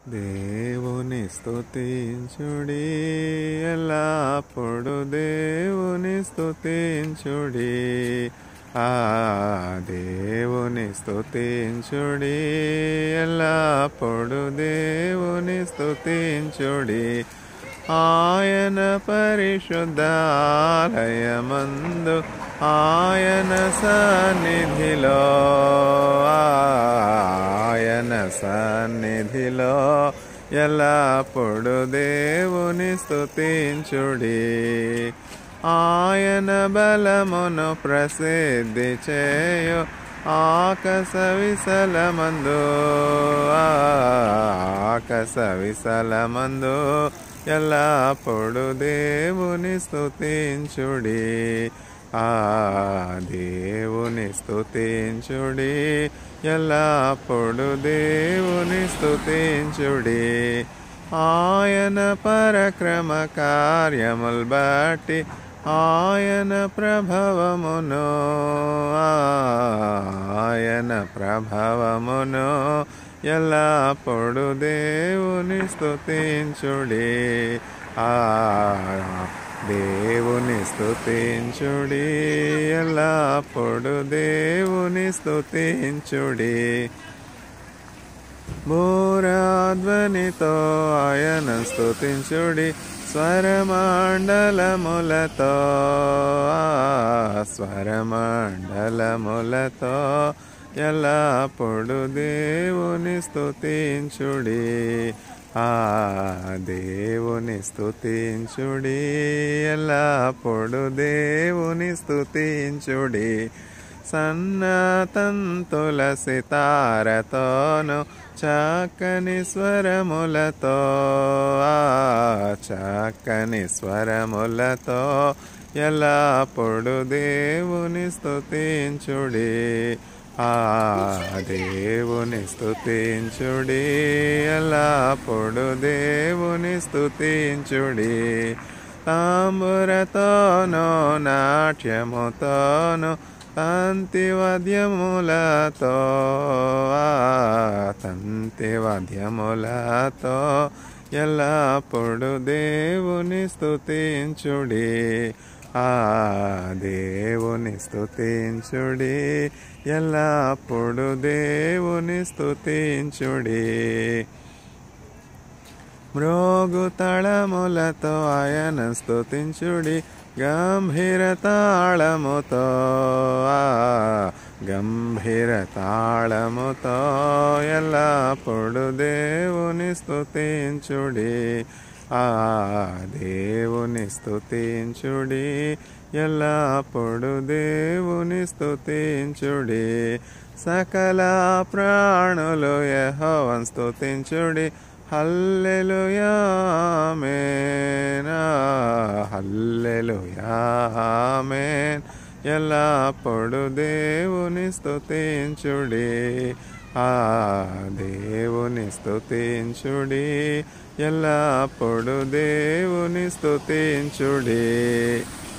దేవుని స్తుతించుడి, ఎల్లప్పుడు దేవుని స్తుతించుడి. దేవుని స్తుతించుడి, ఎల్లప్పుడు దేవుని స్తుతించుడి. ఆయన పరిశుద్ధాలయమందు ఆయన సన్నిధిలో ఎల్లప్పుడు దేవుని స్తుతించుడి. ఆయన బలమును ప్రసిద్ధి చేయు ఆకాశ విశాలమందు ఎల్లప్పుడు దేవుని స్తుతించుడి. దేవుని స్తుతించుడి, ఎల్లప్పుడు దేవుని స్తుతించుడి. ఆయన పరక్రమ కార్యముల్ బట్టి ఆయన ప్రభావమును ఎల్లప్పుడు దేవుని స్తుతించుడి. దేవుని స్తుతించుడి, ఎల్లప్పుడు దేవుని స్తుతించుడి. బూరాధ్వనితో ఆయన స్తుతించుడి, స్వరమండలములతో ఎల్లప్పుడు దేవుని స్తుతించుడి. దేవుని స్తుతించుడి, ఎల్లప్పుడు దేవుని స్తుతించుడి. సన్నతంతుల సితారతోను చక్కని స్వరములతో ఎల్లప్పుడు దేవుని స్తుతించుడి. దేవుని స్తుతించుడి, ఎల్లప్పుడు దేవుని స్తుతించుడి. తాంబురతోనో నాట్యముతోను తంతివాద్యములతో ఎల్లప్పుడు దేవుని స్తుతించుడి. దేవుని స్తుతించుడి, ఎల్లప్పుడు దేవుని స్తుతించుడి. మ్రోగు తాళములతో ఆయన స్తుతించుడి, గంభీర తాళముతో ఎల్లప్పుడు దేవుని స్తుతించుడి. దేవుని స్తుతించుడి, ఎల్లప్పుడు దేవుని స్తుతించుడి. సకల ప్రాణులు యెహోవాను స్తుతించుడి, హల్లెలూయా ఆమేన్. ఎల్లప్పుడు దేవుని స్తుతించుడి. దేవుని స్తుతించుడి, ఎల్లప్పుడు దేవుని స్తుతించుడి.